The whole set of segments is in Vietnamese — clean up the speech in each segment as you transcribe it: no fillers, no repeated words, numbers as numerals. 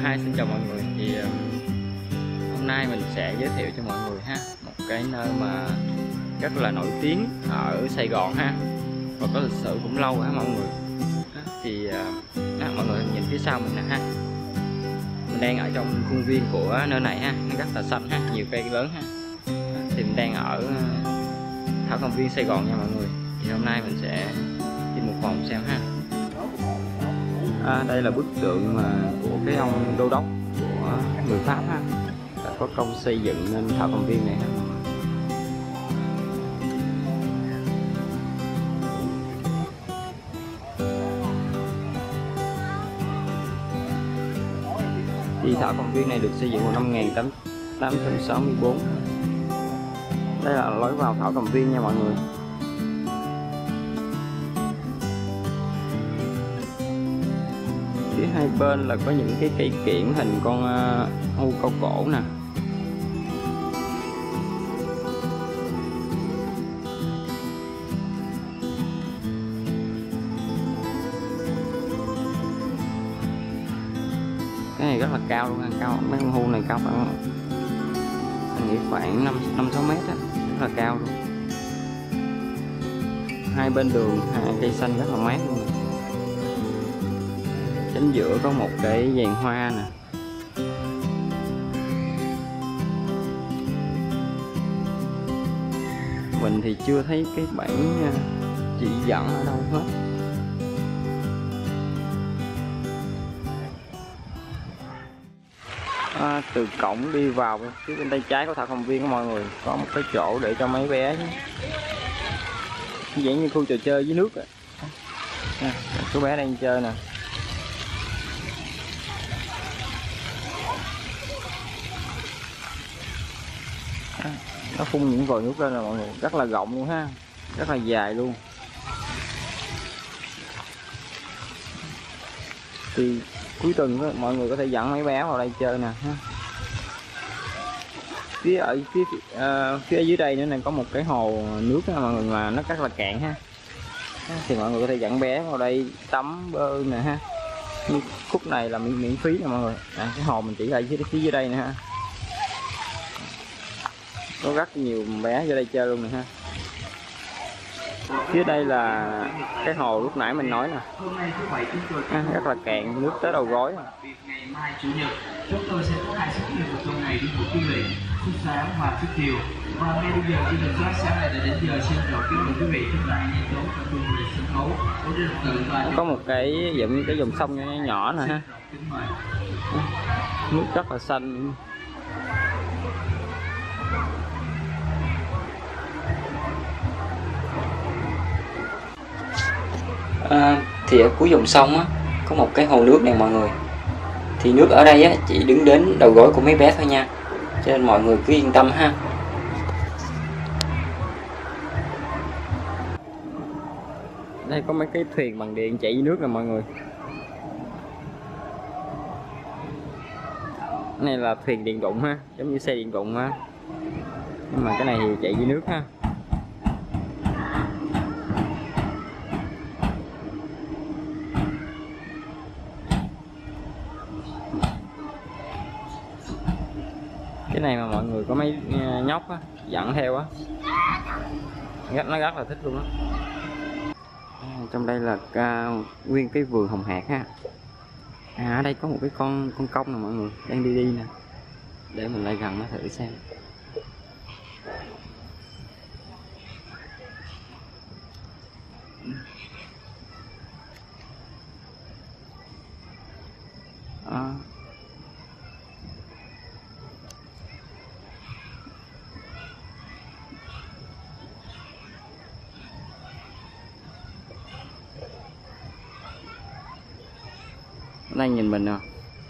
Hi, xin chào mọi người. Thì hôm nay mình sẽ giới thiệu cho mọi người ha một cái nơi mà rất là nổi tiếng ở Sài Gòn ha, và có lịch sử cũng lâu ha mọi người. Thì mọi người nhìn phía sau mình nè ha, mình đang ở trong khuôn viên của nơi này ha, nó rất là xanh ha, nhiều cây lớn ha. Thì mình đang ở Thảo Cầm Viên Sài Gòn nha mọi người. Thì hôm nay mình sẽ đi một vòng xem ha. Đây là bức tượng của cái ông đô đốc của người Pháp ha, đã có công xây dựng nên Thảo Cầm Viên này ha. Thì Thảo Cầm Viên này được xây dựng vào năm 1864. Đây là lối vào Thảo Cầm Viên nha mọi người. Phía hai bên là có những cái cây kiểng hình con hươu cao cổ nè. Cái này rất là cao luôn, cao mấy con hươu này cao khoảng mình nghĩ khoảng 5-6 mét á, rất là cao luôn. Hai bên đường hai cây xanh rất là mát luôn. Chính giữa có một cái giàn hoa nè. Mình thì chưa thấy cái bảng chỉ dẫn ở đâu hết. Từ cổng đi vào phía bên tay trái của Thảo Cầm Viên của mọi người có một cái chỗ để cho mấy bé, dạng như khu trò chơi dưới nước. Số bé đang chơi nè. Nó phun những vòi nước lên là mọi người, rất là rộng luôn ha, rất là dài luôn. Thì cuối tuần đó, mọi người có thể dẫn mấy bé vào đây chơi nè ha. Phía ở dưới đây nữa này có một cái hồ nước đó, mọi người, mà nó rất là cạn ha. Thì mọi người có thể dẫn bé vào đây tắm bơi nè ha. Như khúc này là miễn phí nè mọi người. Cái hồ mình chỉ là phía dưới đây nè ha. Có rất nhiều bé vô đây chơi luôn nè ha. Phía đây là cái hồ lúc nãy mình nói nè, rất là cạn, nước tới đầu gối. Ngày mai chủ nhật chúng tôi sẽ có 2 số nhân vật trong ngày đi buổi huấn luyện lúc sáng và lúc chiều. Và ngay bây giờ chương trình phát sáng này đã đến giờ, xin chào kính mời quý vị chúng ta nhanh chóng tập trung về sân khấu của trật tự. Và có một cái dòng sông nhỏ nhỏ nè ha, nước rất là xanh. Thì ở cuối dòng sông á có một cái hồ nước này mọi người. Thì nước ở đây á chỉ đứng đến đầu gối của mấy bé thôi nha, cho nên mọi người cứ yên tâm ha. Đây có mấy cái thuyền bằng điện chạy dưới nước nè mọi người. Cái này là thuyền điện đụng ha, giống như xe điện đụng ha, nhưng mà cái này thì chạy dưới nước ha. Cái này mà mọi người có mấy nhóc á dẫn theo á, nó rất là thích luôn á. Trong đây là nguyên cái vườn hồng hạc ha. Ở đây có một cái con công nè mọi người, đang đi nè, để mình lại gần nó thử xem. Đang nhìn mình nè.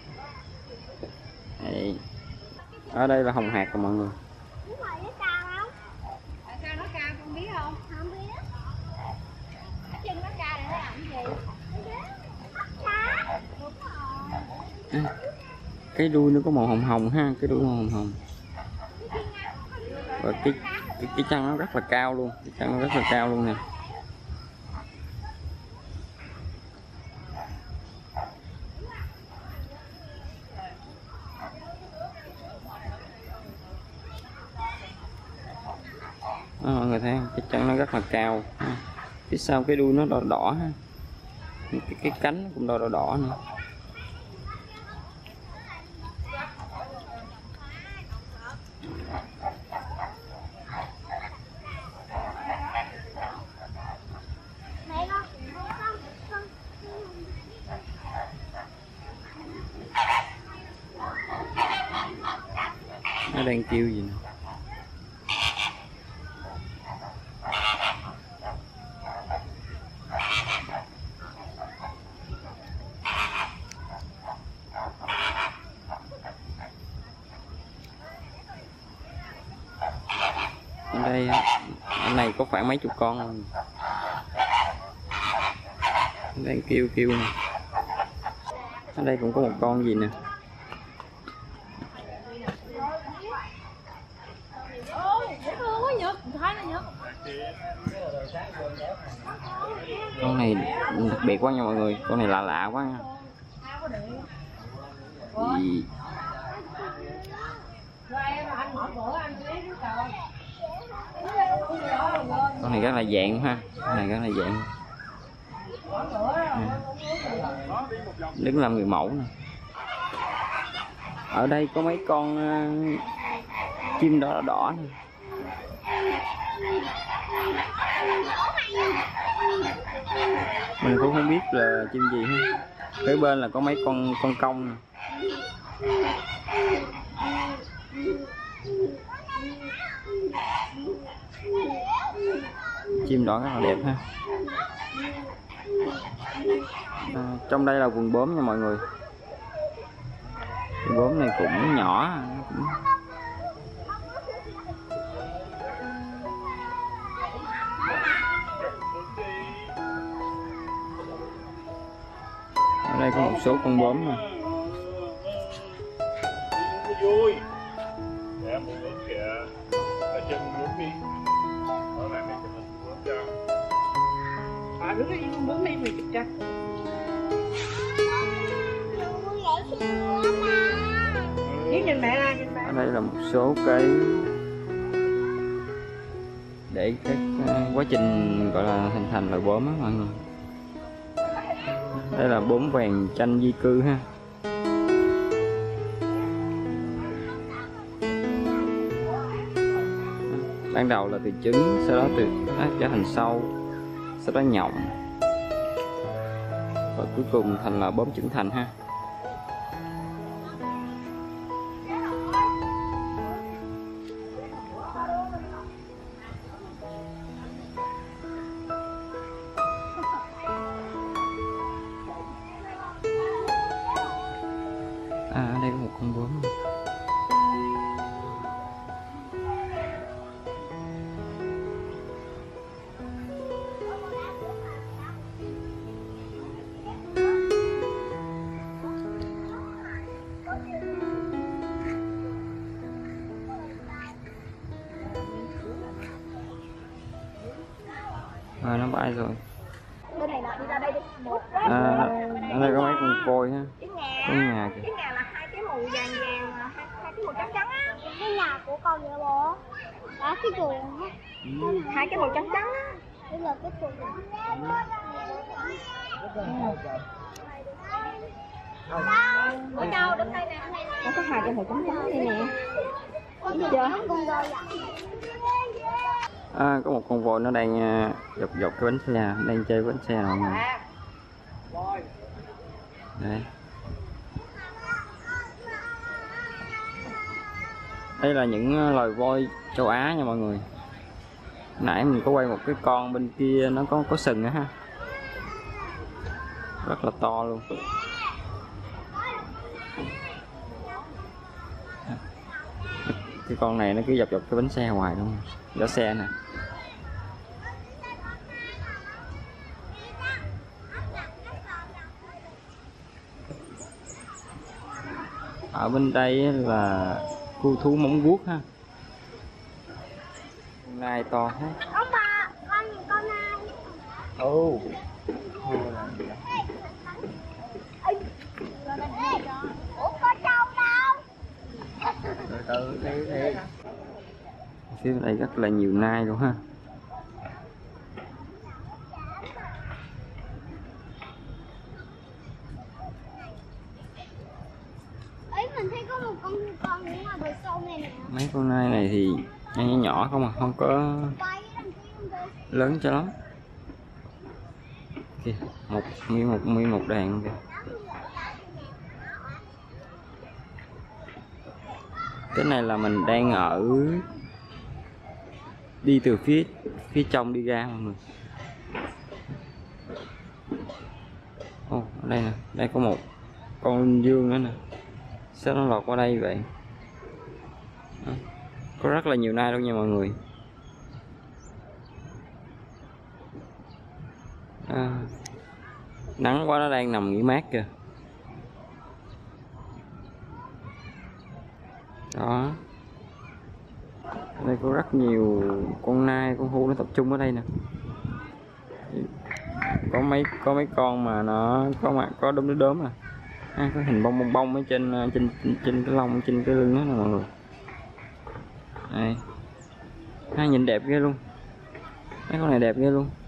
Ở đây là hồng hạc của mọi người. Sao nó cao con biết không? Không biết. Cái chân nó cao để nó làm gì? Cái đuôi nó có màu hồng hồng ha, cái đuôi màu hồng hồng. Và cái chân nó rất là cao luôn, cái chân nó rất là cao luôn nè. Mọi người thấy không? Cái chân nó rất là cao. Phía sau cái đuôi nó đỏ đỏ ha. Cái cánh cũng đỏ đỏ nữa. Nó đang kêu gì nè. Ở đây anh này có khoảng mấy chục con luôn. Đang kêu nè. Ở đây cũng có một con gì nè. Con này đặc biệt quá nha mọi người, con này lạ quá nha. Gì? Con này rất là dạng ha, con này rất là dạng. Đứng làm người mẫu nè. Ở đây có mấy con chim đỏ đỏ nè. Mình cũng không biết là chim gì hết. Phía bên là có mấy con công nè. Chim đỏ rất là đẹp ha. Trong đây là vườn bướm nha mọi người. Vườn bướm này cũng nhỏ, cũng... Ở đây có một số con bướm nè. Vui. Để mua bướm kìa. Ở chân bướm đi. Đó là mấy cái bướm cho. Đứng đây con bướm đi 10 trăm. Nhìn mẹ ra, nhìn mẹ. Ở đây là một số cái để cái quá trình gọi là hình thành loài bướm á mọi người. Đây là bướm vàng chanh di cư ha. Ban đầu là từ trứng, sau đó từ nó trở thành sâu, sau đó nhộng, và cuối cùng thành là bướm trưởng thành ha. Ở đây có một con bướm. Nó bay rồi. Bên này nè, đi ra đây đi. Ở đây có mấy con voi ha. Có nhà kìa. Cái nhà là hai cái màu vàng vàng, hai cái màu trắng trắng á. Cái nhà của con vậy bố. Đó cái chuồng á. Hai cái màu trắng trắng á. Đây là cái chuồng. Ở đâu đứng đây nè. Nó có hai cái màu trắng trắng đây nè. Chưa? Có một con voi nó đang dọc cái bánh xe, đang chơi bánh xe mọi người. Đây. Đây là những loài voi châu Á nha mọi người. Nãy mình có quay một cái con bên kia nó có sừng á ha. Rất là to luôn. Cái con này nó cứ dọc cái bánh xe hoài luôn. Giỏ xe nè. Ở bên đây là khu thú móng vuốt ha. Nai to hết. Ông bà, con nhìn con nai. Ồ. Ủa có trâu đâu? Từ từ. Phía đây rất là nhiều nai luôn ha. Ấy mình thấy có một con ở ngoài bờ sông này nè. Mấy con nai này thì nhỏ nhỏ không à, không có Bay đằng kia kìa. lớn cho lắm. Kìa, nguyên một đàn kìa. Cái này là mình đang ở đi từ phía trong đi ra mọi người. Ồ, ở đây nè, đây có một con dương nữa nè. Sao nó lọt qua đây vậy? Đó. Có rất là nhiều nai luôn nha mọi người. Nắng quá, nó đang nằm nghỉ mát kìa. Đó. Đây có rất nhiều con nai, con hươu nó tập trung ở đây nè. Có mấy con mà nó có đốm đốm à. Có hình bông bông ở trên cái lông, trên cái lưng đó nè mọi người. Đây. Nhìn đẹp ghê luôn. Mấy con này đẹp ghê luôn.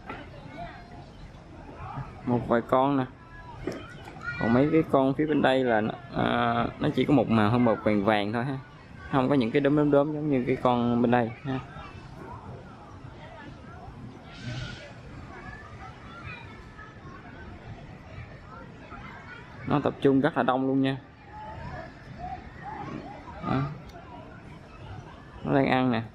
Một vài con nè. Còn mấy cái con phía bên đây là nó chỉ có một màu hơn một vàng vàng thôi ha. Không có những cái đốm giống như cái con bên đây ha. Nó tập trung rất là đông luôn nha. Đó. Nó đang ăn nè.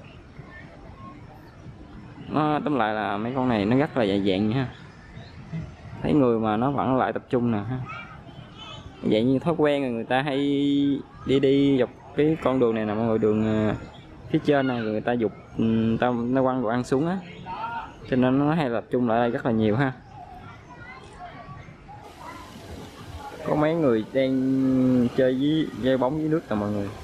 Nó tóm lại là mấy con này nó rất là dạng nha. Thấy người mà nó vẫn lại tập trung nè ha. Dạng như thói quen rồi, người ta hay đi dọc cái con đường này nè mọi người, đường phía trên này người ta dục nó quăng đồ ăn xuống á, cho nên nó hay tập trung lại đây rất là nhiều ha. Có mấy người đang chơi với dây bóng dưới nước nè mọi người.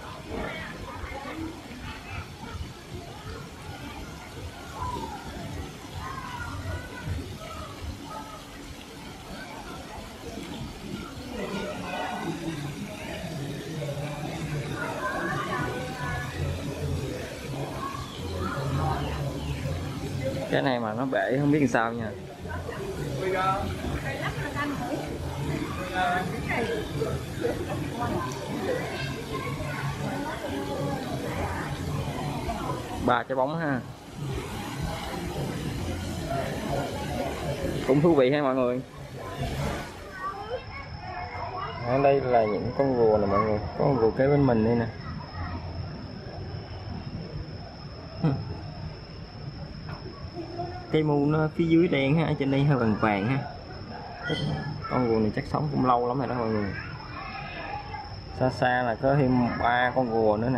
Cái này mà nó bể không biết làm sao nha. Ba trái bóng ha. Cũng thú vị ha mọi người. Ở đây là những con rùa nè mọi người. Có con rùa kế bên mình đây nè. Cây mu nó phía dưới đen ha, ở trên đây hơi vàng vàng ha. Con rùa này chắc sống cũng lâu lắm rồi đó mọi người. Xa xa là có thêm 3 con rùa nữa nè.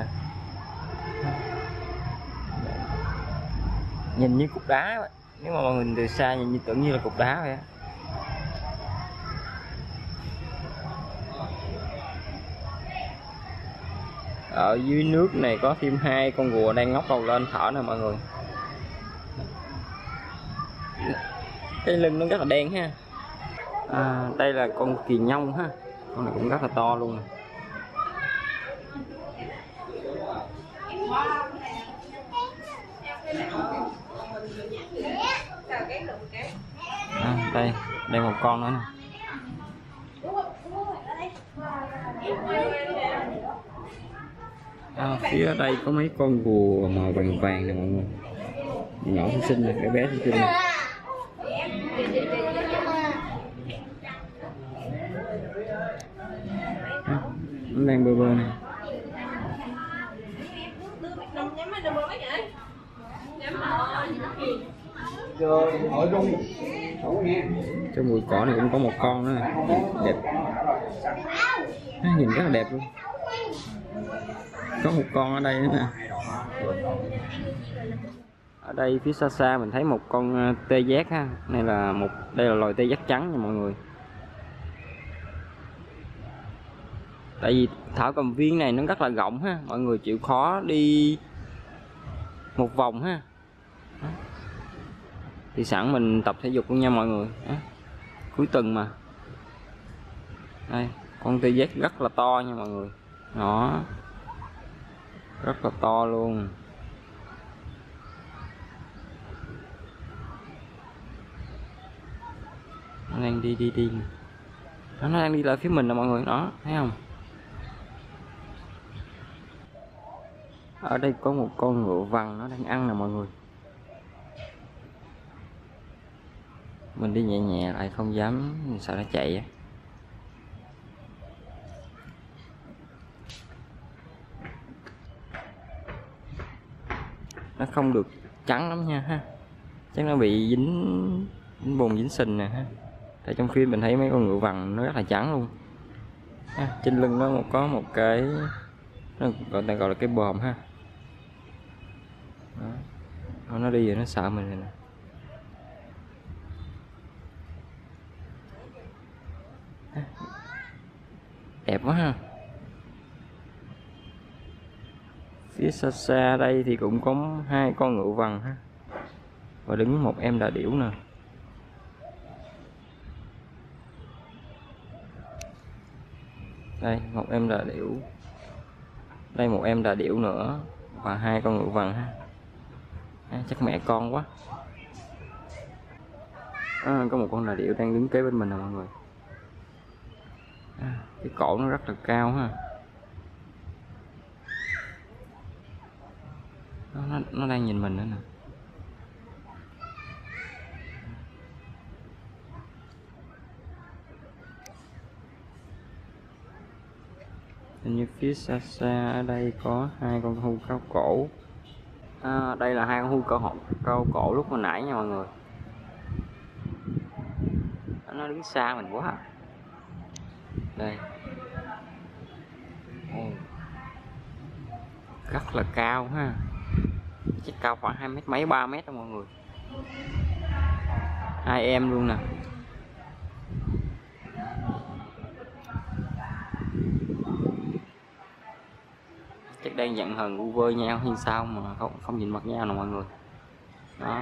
Nhìn như cục đá vậy. Nếu mà mọi người từ xa nhìn như tưởng như là cục đá vậy á. Ở dưới nước này có thêm 2 con rùa đang ngóc đầu lên thở nè mọi người. Cái lưng nó rất là đen ha. Đây là con kỳ nhông ha. Con này cũng rất là to luôn. Đây một con nữa nè. Phía đây có mấy con rùa màu vàng vàng nè mọi người. Nhỏ xinh xinh nè, cái bé xinh xinh nè. Nó đang bơ bơ nè. Trong bụi cỏ này cũng có một con nữa nè. Đẹp. Nhìn rất là đẹp luôn. Có một con ở đây nữa nè. Ở đây phía xa xa mình thấy một con tê giác ha. Đây là loài tê giác trắng nha mọi người. Tại vì thảo cầm viên này nó rất là rộng ha, mọi người chịu khó đi một vòng ha. Đó. Thì sẵn mình tập thể dục luôn nha mọi người. Đó. Cuối tuần mà. Đây, con tê giác rất là to nha mọi người. Đó. Rất là to luôn. Nó đang đi nó đang đi lại phía mình nè mọi người, đó thấy không? Ở đây có một con ngựa vằn nó đang ăn nè mọi người. Mình đi nhẹ nhẹ lại, không dám, sợ nó chạy á. Nó không được trắng lắm nha ha, chắc nó bị dính bùn dính sình nè ha. Tại trong phim mình thấy mấy con ngựa vằn nó rất là trắng luôn ha. Trên lưng nó có một cái, nó gọi là cái bờm ha. Đó. Nó đi rồi nó sợ mình rồi nè. Đẹp quá ha. Phía xa xa đây thì cũng có 2 con ngựa vằn ha, và đứng một em đà điểu nè. Đây một em đà điểu, đây một em đà điểu nữa, và 2 con ngựa vằn ha. Chắc mẹ con quá. Có một con đà điểu đang đứng kế bên mình nè mọi người. Cái cổ nó rất là cao ha. Nó đang nhìn mình nữa nè. Hình như phía xa xa ở đây có 2 con hươu cao cổ. Đây là 2 con hươu cao cổ lúc hồi nãy nha mọi người. Nó đứng xa mình quá. Đây. Rất là cao ha. Chắc cao khoảng 2 mét mấy, 3 mét đó mọi người. 2 em luôn nè. Chắc đang giận hờn u vơ nhau hay sao mà không nhìn mặt nhau nè mọi người. Đó.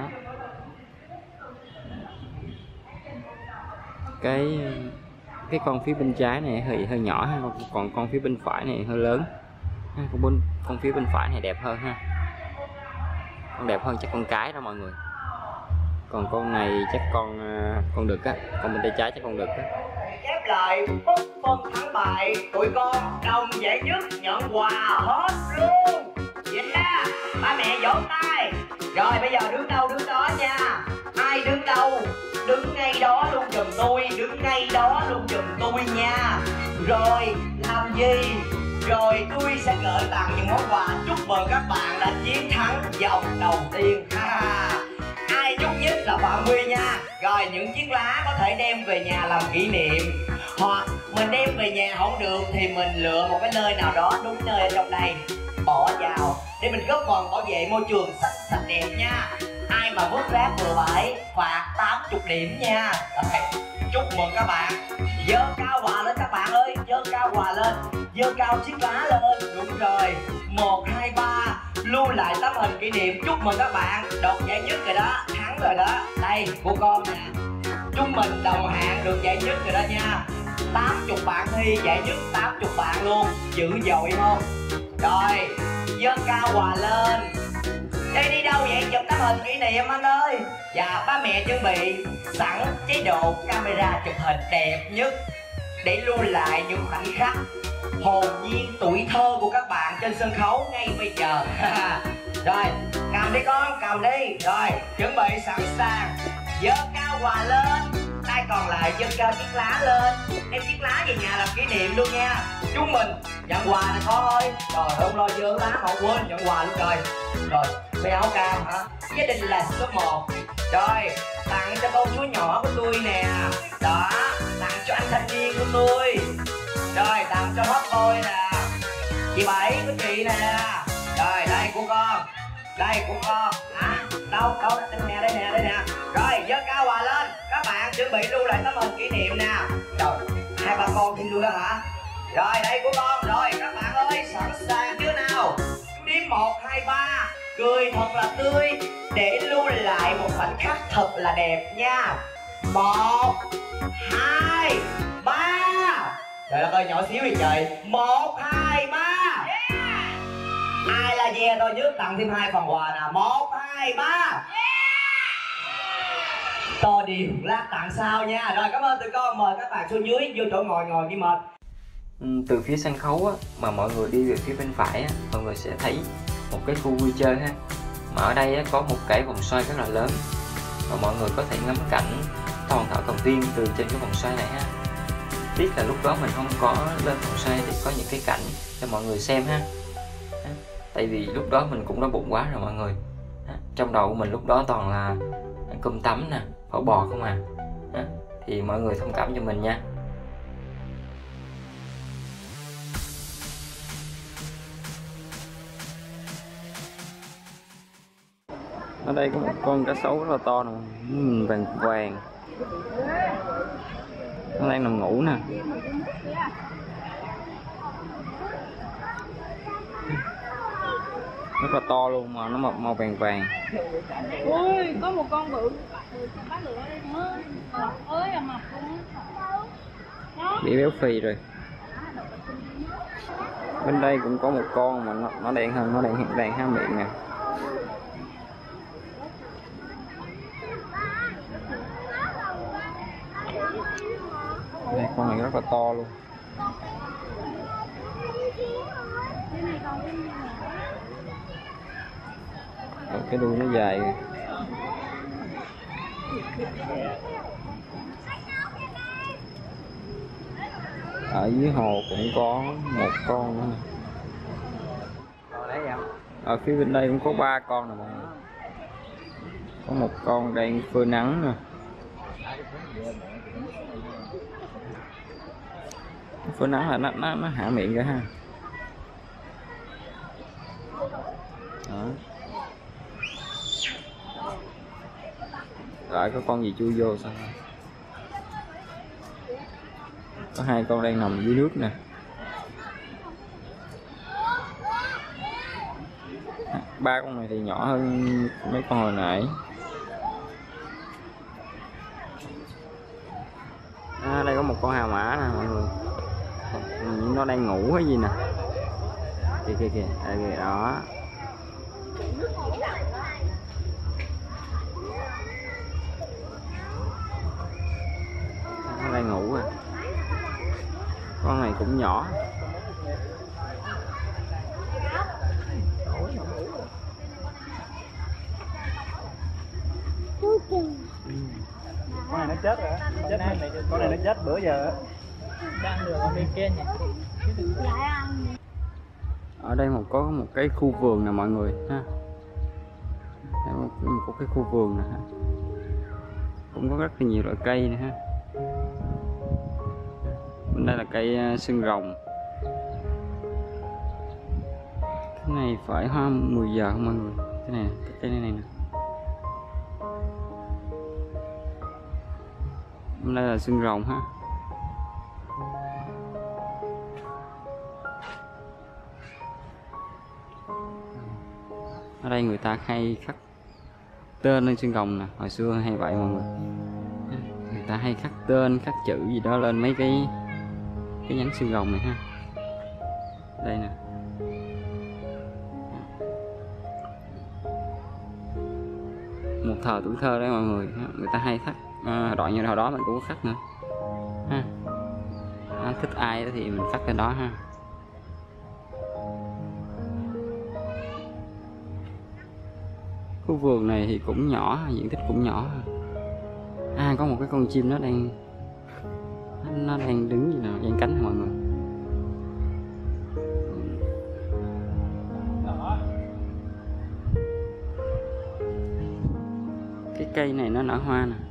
Cái con phía bên trái này hơi nhỏ ha, còn con phía bên phải này hơi lớn. Con phía bên phải này đẹp hơn ha. Con đẹp hơn chắc con cái đó mọi người. Còn con này chắc con đực á, con bên tay trái chắc con đực á. Chép lời bất phân thắng bại, tụi con đồng giải nhất nhận quà hết luôn. Yeah, ba mẹ vỗ tay. Rồi bây giờ đứng đâu đứng đó nha. Ai đứng đâu đứng ngay đó luôn giùm tôi, đứng ngay đó luôn giùm tôi nha. Rồi làm gì? Rồi tôi sẽ gửi tặng những món quà chúc mừng các bạn đã chiến thắng vòng đầu tiên. Ai chúc nhất là Phạm Huy nha. Rồi những chiếc lá có thể đem về nhà làm kỷ niệm, hoặc mình đem về nhà không được thì mình lựa một cái nơi nào đó đúng nơi ở trong đây bỏ vào để mình góp phần bảo vệ môi trường sạch đẹp nha. Ai mà vứt rác bừa bãi phạt 80 điểm nha. Rồi, chúc mừng các bạn. Giơ cao quà lên các bạn ơi, giơ cao quà lên, giơ cao chiếc lá lên. Đúng rồi, 1, 2, 3 lưu lại tấm hình kỷ niệm. Chúc mừng các bạn đoạt giải nhất rồi đó, thắng rồi đó. Đây của con nè, chúng mình đồng hạng được giải nhất rồi đó nha. 80 bạn thi giải nhất, 80 bạn luôn, dữ dội không? Rồi, giơ cao quà lên. Đây đi đâu vậy? Chụp tấm hình kỷ niệm anh ơi. Và ba mẹ chuẩn bị sẵn chế độ camera chụp hình đẹp nhất để lưu lại những khoảnh khắc hồn nhiên tuổi thơ của các bạn trên sân khấu ngay bây giờ. Rồi, cầm đi con, cầm đi. Rồi, chuẩn bị sẵn sàng. Giơ cao quà lên. Tay còn lại giơ cao chiếc lá lên. Đem chiếc lá về nhà làm kỷ niệm luôn nha. Chúng mình nhận quà này con ơi. Rồi không lo giơ lá mà quên nhận quà luôn rồi. Rồi, cái áo cam hả? Gia đình là số 1. Rồi, tặng cho con chú nhỏ của tôi nè. Đó, tặng cho anh thanh niên của tôi. Rồi, tặng cho hot boy nè. Chị Bảy của chị nè. Rồi, đây của con. Đây của con. Đâu, đây nè. Rồi, giơ cao quà lên. Các bạn chuẩn bị lưu lại tấm hình kỷ niệm nè. Rồi, 2, 3 con xin luôn đó hả? Rồi, đây của con. Rồi, các bạn ơi, sẵn sàng chưa nào? Đếm 1, 2, 3. Cười thật là tươi để lưu lại một khoảnh khắc thật là đẹp nha. 1, 2, 3. Trời đất ơi, nhỏ xíu đi trời. 1, 2, 3. Ai là ve to nhất tặng thêm 2 phần quà nè. 1, 2, 3. To điều, lát tặng sau nha. Rồi cảm ơn tụi con, mời các bạn xuống dưới vô chỗ ngồi đi mệt. Từ phía sân khấu á, mà mọi người đi về phía bên phải á, mọi người sẽ thấy một cái khu vui chơi ha. Mà ở đây á, có một cái vòng xoay rất là lớn và mọi người có thể ngắm cảnh toàn thọ Cầm Viên từ trên cái vòng xoay này ha. Tiếc là lúc đó mình không có lên vòng xoay để có những cái cảnh cho mọi người xem ha. Tại vì lúc đó mình cũng đói bụng quá rồi mọi người. Trong đầu của mình lúc đó toàn là cơm tấm nè, phở bò không à. Thì mọi người thông cảm cho mình nha. Ở đây có một con cá sấu rất là to nè, vàng vàng. Nó đang nằm ngủ nè. Rất là to luôn mà nó màu vàng vàng. Ui, có một con bự bắt được ở đây nữa. Ơi à mập luôn á. Bị béo phì rồi. Bên đây cũng có một con mà nó đen hơn, nó đang há miệng nè. Đây, con này rất là to luôn. Rồi, cái đuôi nó dài kìa. Ở dưới hồ cũng có một con nữa nè. Ở phía bên đây cũng có 3 con nè mọi người. Có một con đang phơi nắng nè. Phơi nắng là nó hạ miệng ra ha. Đó. Lại có con gì chui vô sao? Có 2 con đang nằm dưới nước nè. 3 con này thì nhỏ hơn mấy con hồi nãy. Đây có một con hà mã nè mọi người. Nó đang ngủ hay gì nè. Kìa kìa, đây kìa đó. Nó đang ngủ à. Con này cũng nhỏ. Con này nó chết rồi á, con này nó chết bữa giờ á. Đang được ở bên kia nhỉ. Ở đây có một cái khu vườn nè mọi người ha. Có cái khu vườn nè ha. Cũng có rất là nhiều loại cây nè ha. Bên đây là cây xương rồng. Cái này phải hoa 10 giờ không mọi người. Cái này, cái này nè. Bên đây là xương rồng ha. Ở đây người ta hay khắc tên lên xương rồng nè, hồi xưa hay vậy mọi người. Người ta hay khắc tên, khắc chữ gì đó lên mấy cái nhánh xương rồng này ha. Đây nè. Một thời tuổi thơ đấy mọi người, người ta hay khắc đoạn như hồi đó mình cũng có khắc nữa ha. Thích ai đó thì mình khắc cái đó ha. Khu vườn này thì cũng nhỏ, diện tích cũng nhỏ. Có một cái con chim nó đang đứng gì nào, dang cánh mọi người. Cái cây này nó nở hoa nè.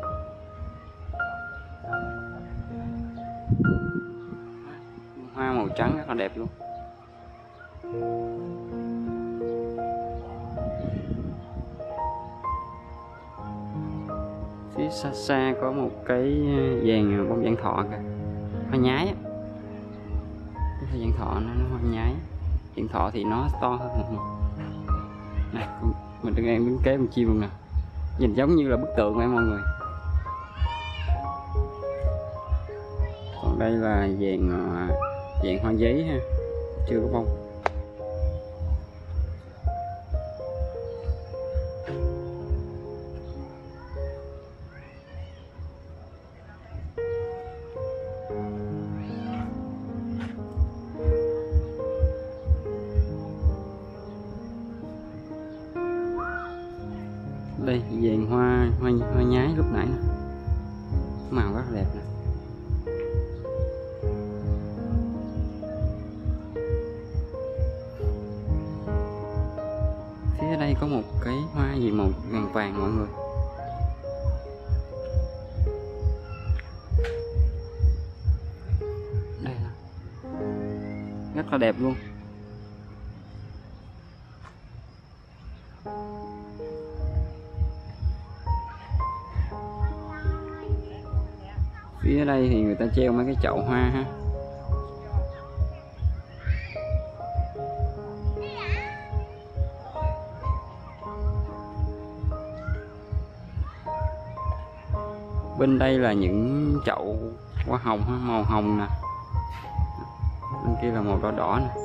Hoa màu trắng rất là đẹp luôn. Phía xa xa có một cái vàng bông vạn thọ kìa. Hoa nhái á. Cái vạn thọ nó hoa nhái. Vạn thọ thì nó to hơn một người. Này, mình đang đứng kế con chim luôn nè. Nhìn giống như là bức tượng vậy mọi người. Còn đây là vàng hoa giấy ha. Chưa có bông. Đây vườn hoa nhái lúc nãy nè, màu rất đẹp nè. Phía đây có một cái hoa gì màu vàng vàng mọi người. Đây nè, rất là đẹp luôn. Phía đây thì người ta treo mấy cái chậu hoa ha. Bên đây là những chậu hoa hồng ha, màu hồng nè. Bên kia là màu đỏ đỏ nè.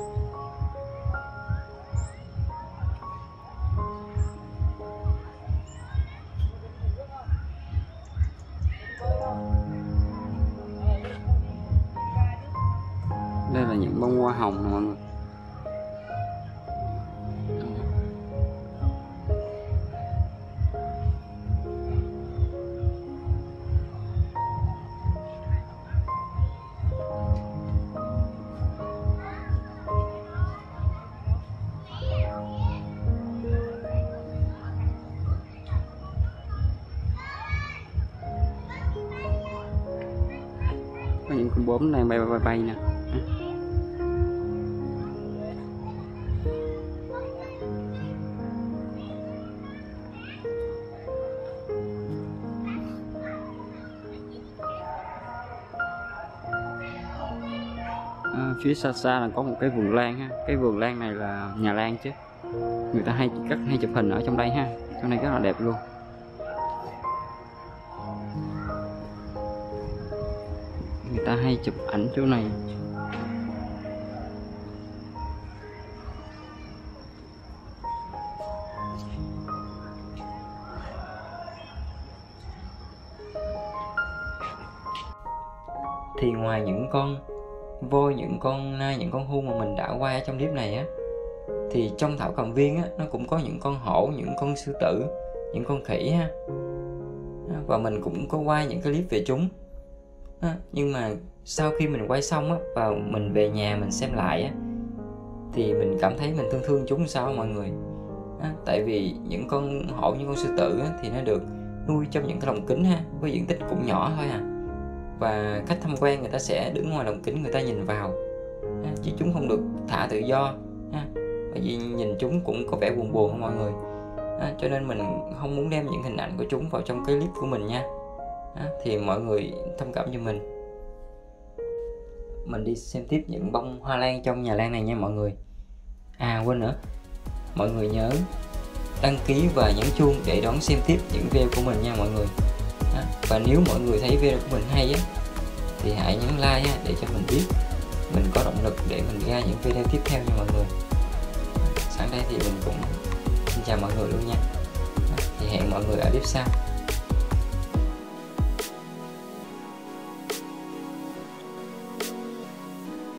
Đây là những bông hoa hồng nè mọi người. Có những con bướm này bay nè. Phía xa xa là có một cái vườn lan ha. Cái vườn lan này là nhà lan chứ. Người ta hay chụp hình ở trong đây ha. Trong đây rất là đẹp luôn. Người ta hay chụp ảnh chỗ này. Thì ngoài những con voi, những con nai, những con hươu mà mình đã qua trong clip này á, thì trong thảo cầm viên á, nó cũng có những con hổ, những con sư tử, những con khỉ ha. Và mình cũng có quay những cái clip về chúng. Nhưng mà sau khi mình quay xong á, và mình về nhà mình xem lại á, thì mình cảm thấy mình thương chúng sao mọi người. Tại vì những con hổ, những con sư tử á, thì nó được nuôi trong những cái lồng kính ha, với diện tích cũng nhỏ thôi à. Và khách tham quan người ta sẽ đứng ngoài lồng kính người ta nhìn vào, chứ chúng không được thả tự do. Bởi vì nhìn chúng cũng có vẻ buồn buồn mọi người. Cho nên mình không muốn đem những hình ảnh của chúng vào trong cái clip của mình nha. Thì mọi người thông cảm cho mình. Mình đi xem tiếp những bông hoa lan trong nhà lan này nha mọi người. Quên nữa, mọi người nhớ đăng ký và nhấn chuông để đón xem tiếp những video của mình nha mọi người. Và nếu mọi người thấy video của mình hay á, thì hãy nhấn like để cho mình biết, mình có động lực để mình ra những video tiếp theo nha mọi người. Sẵn đây thì mình cũng xin chào mọi người luôn nha. Thì hẹn mọi người ở clip sau.